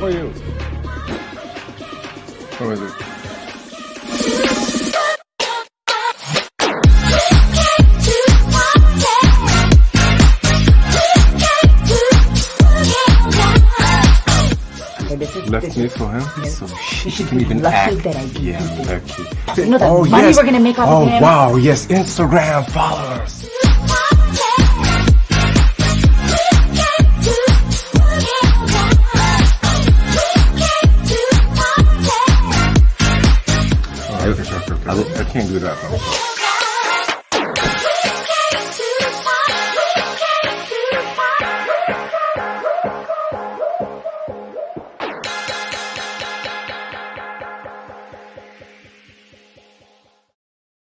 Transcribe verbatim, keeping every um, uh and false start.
for you. Who is it? Left me for him, so she can even act. Yeah, lucky. You know the oh, money yes. we're gonna make off oh, of him? Oh wow, yes, Instagram followers. Oh, I, I can't do that though.